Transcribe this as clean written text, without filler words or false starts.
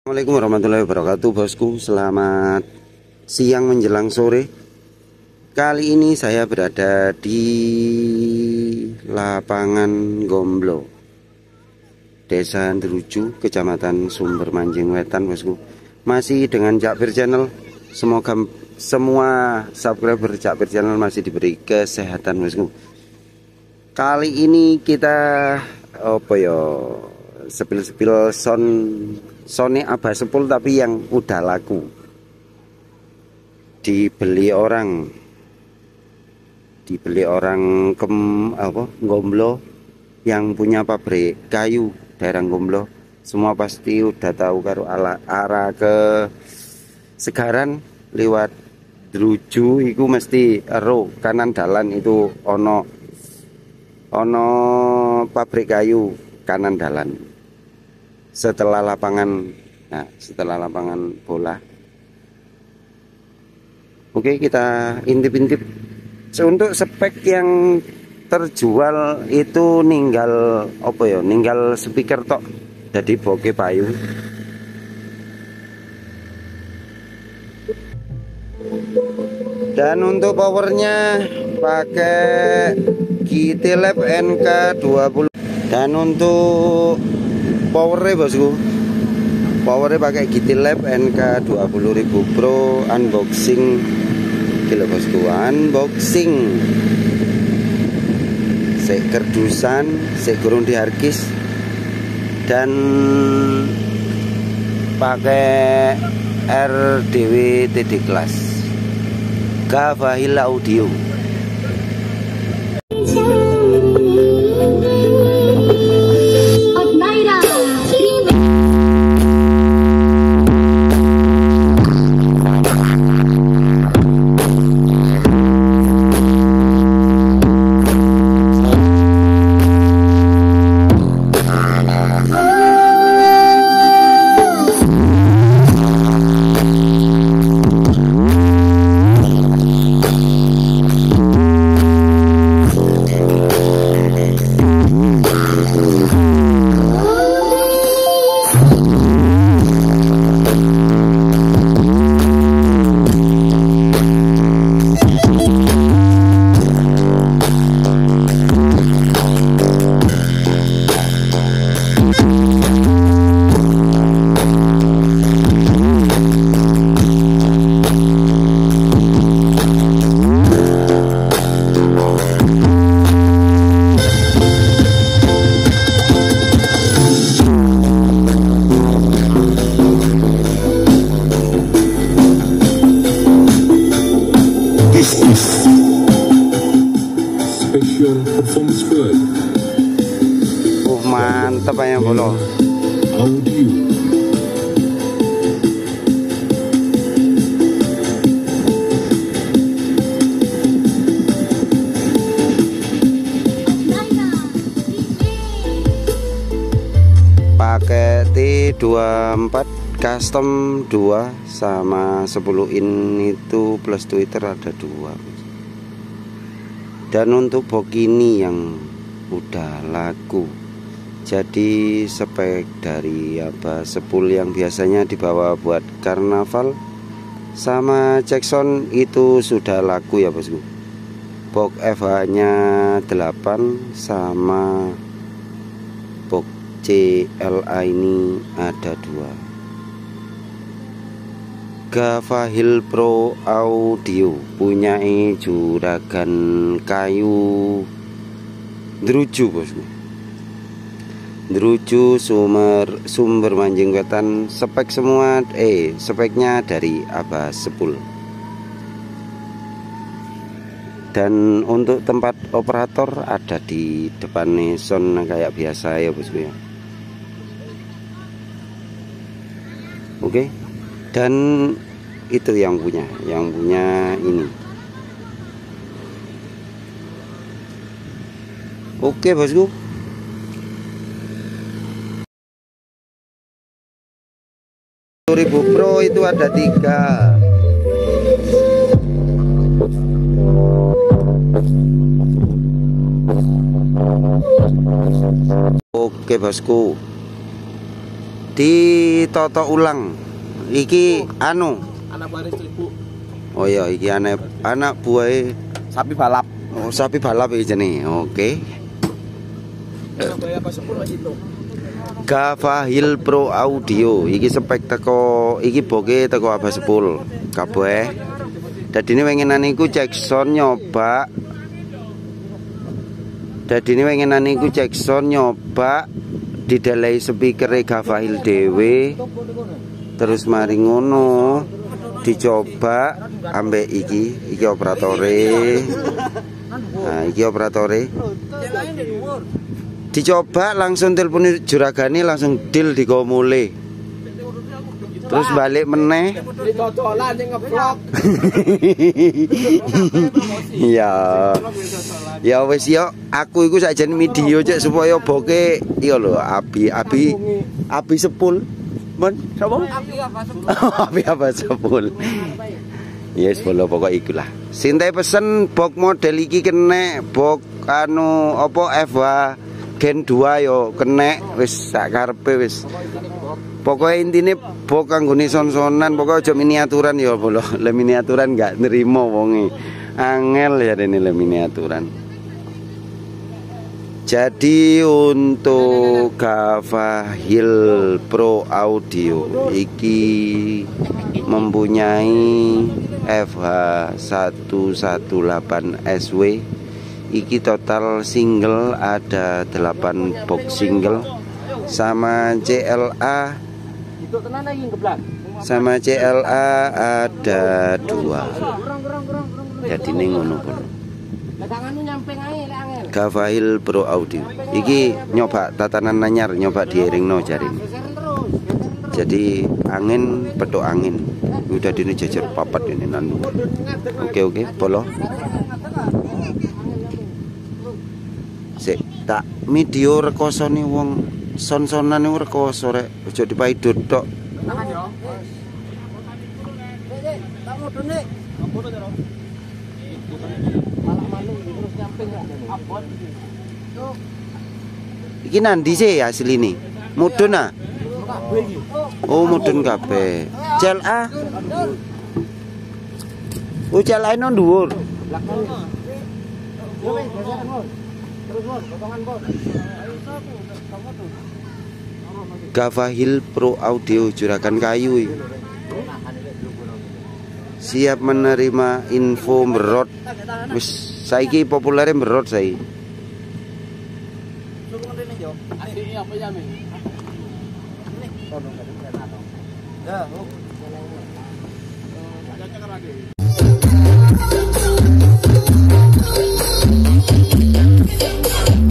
Assalamualaikum warahmatullahi wabarakatuh, bosku. Selamat siang menjelang sore. Kali ini saya berada di lapangan Gomblo, Desa Druju, Kecamatan Sumber Manjing Wetan, bosku. Masih dengan Cakpir Channel. Semoga semua subscriber Cakpir Channel masih diberi kesehatan, bosku. Kali ini kita sepil-sepil Sony Abah Sepul, tapi yang udah laku, dibeli orang Gomblo yang punya pabrik kayu daerah Gomblo. Semua pasti udah tahu karo arah ke Segaran lewat Druju iku mesti ero kanan dalan itu ono pabrik kayu kanan dalan. Setelah lapangan bola. Oke, kita intip-intip. Untuk spek yang terjual itu ninggal speaker tok, jadi bokeh payu. Dan untuk powernya pakai GTLab NK20. Dan untuk powernya, bosku, powernya pakai GTLab NK20.000 Pro. Unboxing gila, bosku, unboxing sek kerdusan, sek gurung diharkis, dan pakai RDW TD Class Gavahil Audio. Special performance bird. Mantap ya, bolo. Audio. Pakai T24 custom 2 sama 10 in itu plus Twitter ada 2. Dan untuk bokini yang udah laku, jadi spek dari Abah Sepul yang biasanya dibawa buat karnaval sama Jackson itu sudah laku ya, bosku. Box FH nya 8 sama box CLA ini ada 2. Gavahil Pro Audio punya juragan kayu Druju, bosku. Druju Sumber Manjing Wetan. Spek semua speknya dari Abah Sepul. Dan untuk tempat operator ada di depan Neson kayak biasa ya, bosku ya. Oke. Dan itu yang punya ini. Oke, bosku. Ribu Pro itu ada 3. Oke, bosku. Ditoto ulang. Iki anu. Anak buah Ibu. Oh iya, iki anak buah Sapi balap. oh, sapi balap iki jenenge. Oke. Anak buah apa sepul Mas itu? Gavahil Pro Audio. Iki spek teko iki boke teko Abah Sepul. Kabeh. Dadine wengenan iku cek sound nyoba. Dadine wengenan iku cek sound nyoba didelei speakere Gavahil dhewe. Terus mari ngono dicoba ambek iki operatore. Nah, iki operatore. Dicoba langsung telepon juragane langsung deal digo mulai. Terus balik meneh. Dicocolan sing ngeblok. Iya. Ya wis yo, aku iku sakjane video cek supaya boke iya lho, abi sepul. Mon, sapa? Abi apa sepul. Yes, bolo pokok ikulah. Sintai pesen bok model iki kene, bok anu apa FH Gen 2 yo kene wis sak karepe wis. Pokoknya intine bok kanggone son-sonan, pokoknya aja miniaturan ya bolo. Le miniaturan enggak nerima wonge. Angel ya dene le miniaturan. Jadi untuk Gavahil Pro Audio iki mempunyai FH118SW. Iki total single ada 8 box single sama CLA. Sama CLA ada 2. Jadi ini ngono pun. Gavahil Pro Audio. Iki nyoba tatanan anyar, nyoba dieringno jaring. Jadi angin petuk angin. Udah dini jajar papat ini nandu. Oke, polo. Sik tak video rekosone wong son-sonan rekoso rek. Aja dipaidut tok. Iki nandi sih asli nih. Mudun ah. Oh mudun kabeh. CLA. Oh CLA nang dhuwur. Gavahil Pro Audio Juragan Kayu. Siap menerima info merot. Wis saiki populere merot saiki. Ya,